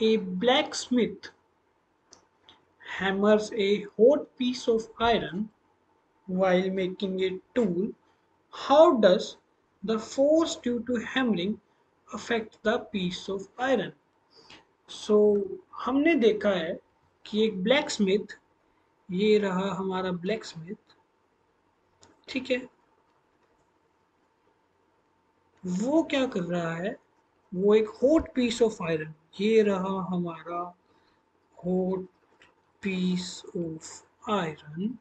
A blacksmith hammers a hot piece of iron while making a tool. How does the force due to hammering affect the piece of iron? So हमने देखा है कि एक black Smith, ये रहा हमारा black Smith, ठीक है। वो क्या कर रहा है, वो एक हॉट पीस ऑफ आयरन, ये रहा हमारा हॉट पीस ऑफ आयरन।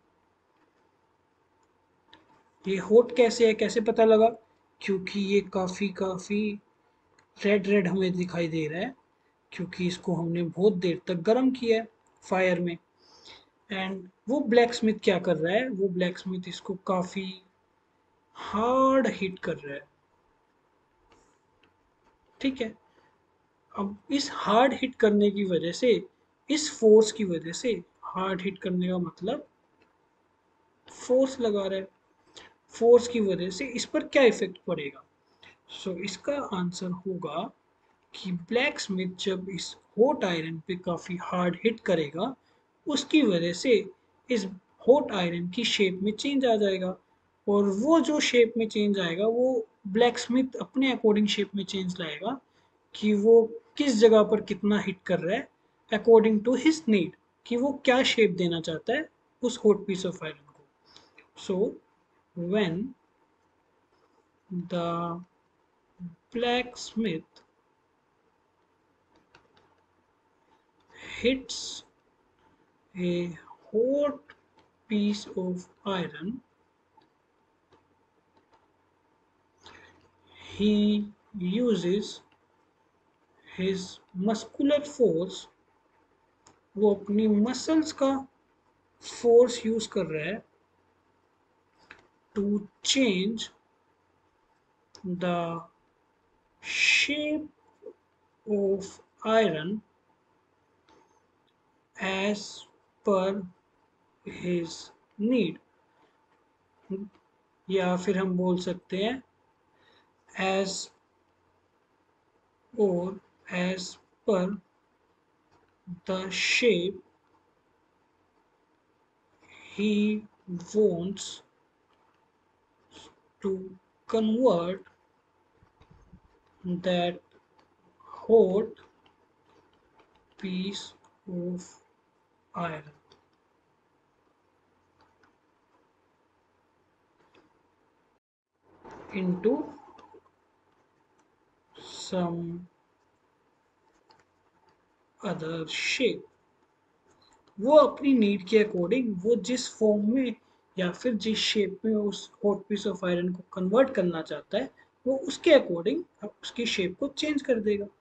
ये हॉट कैसे है, कैसे पता लगा? क्योंकि ये काफ़ी काफ़ी रेड रेड हमें दिखाई दे रहा है, क्योंकि इसको हमने बहुत देर तक गर्म किया है फायर में। एंड वो ब्लैक स्मिथ क्या कर रहा है, वो ब्लैक स्मिथ इसको काफ़ी हार्ड हिट कर रहा है, ठीक है। अब इस हार्ड हिट करने की वजह से, इस फोर्स की वजह से, हार्ड हिट करने का मतलब फोर्स लगा रहा है, फोर्स की वजह से इस पर क्या इफेक्ट पड़ेगा? सो इसका आंसर होगा कि ब्लैक स्मिथ जब इस हॉट आयरन पे काफ़ी हार्ड हिट करेगा, उसकी वजह से इस हॉट आयरन की शेप में चेंज आ जाएगा। और वो जो शेप में चेंज आएगा, वो ब्लैक स्मिथ अपने अकॉर्डिंग शेप में चेंज लाएगा कि वो किस जगह पर कितना हिट कर रहा है, अकॉर्डिंग टू हिज नीड, कि वो क्या शेप देना चाहता है उस हॉट पीस ऑफ आयरन को। So when the blacksmith hits a hot piece of iron, he uses his muscular force, वो अपनी मसल्स का फोर्स यूज कर रहा है to change the shape of iron as per his need, या फिर हम बोल सकते हैं एज और as per the shape he wants to convert that hot piece of iron into some other shape। वो अपनी नीड के अकॉर्डिंग, वो जिस फॉर्म में या फिर जिस शेप में उस हॉट पीस ऑफ आयरन को कन्वर्ट करना चाहता है, वो उसके अकॉर्डिंग उसकी शेप को चेंज कर देगा।